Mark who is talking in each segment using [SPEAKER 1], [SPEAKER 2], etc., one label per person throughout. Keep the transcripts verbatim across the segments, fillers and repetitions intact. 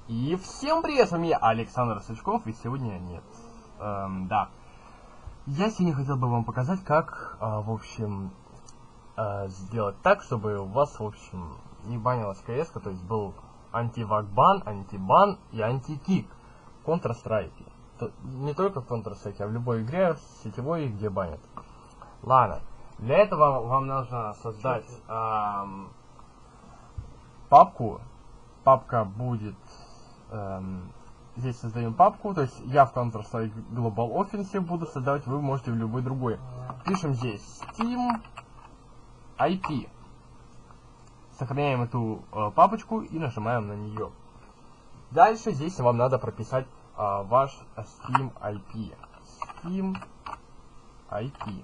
[SPEAKER 1] И всем привет, с вами я, Александр Сучков, и сегодня нет. Эм, да. Я сегодня хотел бы вам показать, как, э, в общем, э, сделать так, чтобы у вас, в общем, не банилась кс, то есть был анти-вак-бан, анти-бан и анти-кик в Counter-Strike. Не только в Counter-Strike, а в любой игре сетевой, где банят. Ладно. Для этого вам нужно создать эм, папку. Папка будет... Эм, здесь создаем папку, то есть я в Counter-Strike Global Offensive буду создавать, вы можете в любой другой. Пишем здесь Steam ай пи. Сохраняем эту э, папочку и нажимаем на нее. Дальше здесь вам надо прописать э, ваш Steam ай пи. Steam ай пи.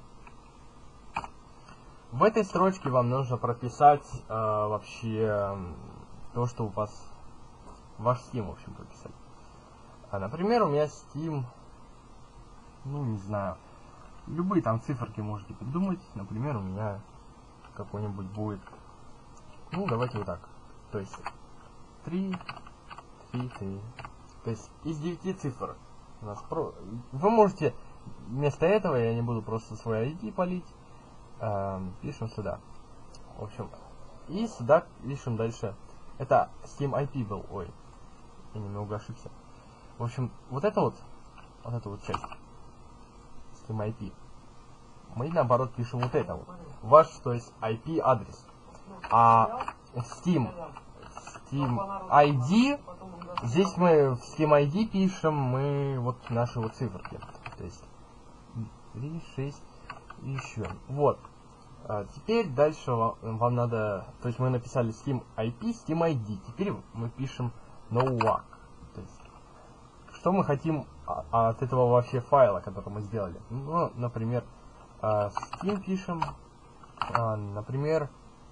[SPEAKER 1] В этой строчке вам нужно прописать э, вообще э, то, что у вас ваш Steam, в общем, прописать. А, например, у меня Steam, ну, не знаю, любые там циферки можете придумать. Например, у меня какой-нибудь будет, ну, давайте вот так. То есть три, три, три. То есть из девяти цифр у нас про... Вы можете вместо этого, я не буду просто свой ай ди палить, э, пишем сюда. В общем, и сюда пишем дальше. Это Steam ай пи был, ой, я немного ошибся. В общем, вот это вот, вот эту вот часть Steam ай пи, мы наоборот пишем вот это вот, ваш, то есть ай пи адрес. А Steam, Steam ай ди, здесь мы в Steam ай ди пишем мы вот наши вот циферки. То есть три, шесть и еще. Вот. А теперь дальше вам, вам надо, то есть мы написали Steam ай пи, Steam ай ди. Теперь мы пишем NoWAC. То есть, что мы хотим от этого вообще файла, который мы сделали. Ну, например, Steam пишем, например,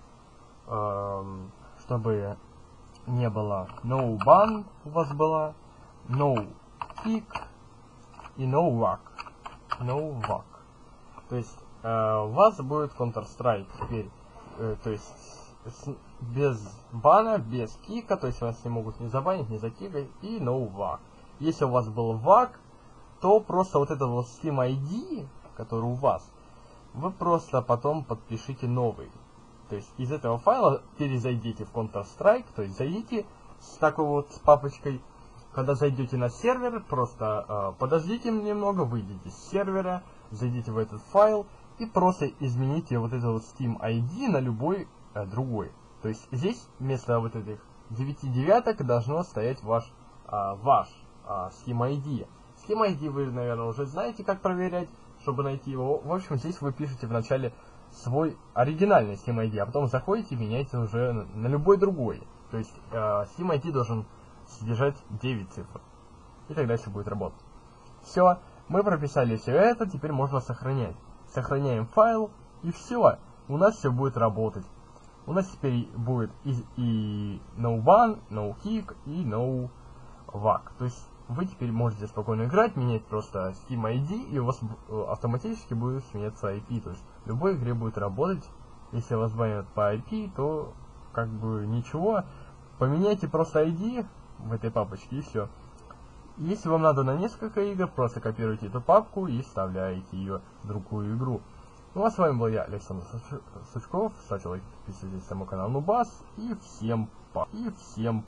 [SPEAKER 1] чтобы не было NoBan у вас была, NoKick и NoWAC. NoWAC. То есть Uh, у вас будет Counter-Strike теперь, uh, то есть с, без бана, без кика, то есть вас не могут не забанить, не закикать, и no вак. Если у вас был вак, то просто вот этот вот Steam ай ди, который у вас, вы просто потом подпишите новый. То есть из этого файла перезайдите в Counter-Strike, то есть зайдите с такой вот папочкой. Когда зайдете на сервер, просто uh, подождите немного, выйдите с сервера, зайдите в этот файл, и просто измените вот это вот Steam ай ди на любой э, другой. То есть здесь вместо вот этих девяти девяток должно стоять ваш, э, ваш э, Steam ай ди. Steam ай ди вы, наверное, уже знаете, как проверять, чтобы найти его. В общем, здесь вы пишете вначале свой оригинальный Steam ай ди, а потом заходите и меняете уже на, на любой другой. То есть э, Steam ай ди должен содержать девять цифр. И тогда все будет работать. Все, мы прописали все это, теперь можно сохранять. Сохраняем файл, и все, у нас все будет работать. У нас теперь будет и, и NoBan, NoKick и NoWAC. То есть вы теперь можете спокойно играть, менять просто Steam ай ди, и у вас автоматически будет сменяться ай пи. То есть в любой игре будет работать. Если вас банят по ай пи, то как бы ничего. Поменяйте просто ай ди в этой папочке, и все. Если вам надо на несколько игр, просто копируйте эту папку и вставляете ее в другую игру. Ну а с вами был я, Александр Сучков. Ставьте лайк, подписывайтесь на мой канал Нубас. И всем пока. И всем